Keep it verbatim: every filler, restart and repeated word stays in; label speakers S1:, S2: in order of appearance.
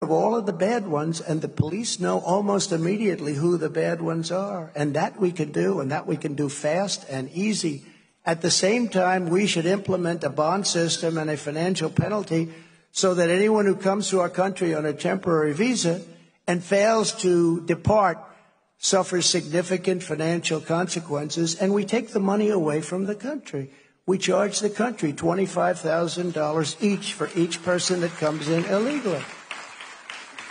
S1: of all of the bad ones, and the police know almost immediately who the bad ones are. And that we can do, and that we can do fast and easy. At the same time, we should implement a bond system and a financial penalty so that anyone who comes to our country on a temporary visa and fails to depart suffers significant financial consequences, and we take the money away from the country. We charge the country twenty-five thousand dollars each for each person that comes in illegally.